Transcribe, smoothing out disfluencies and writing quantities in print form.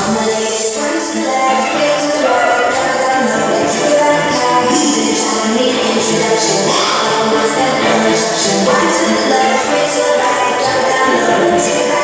Introduction. Why to the left, free to the right, jump down low, take it back.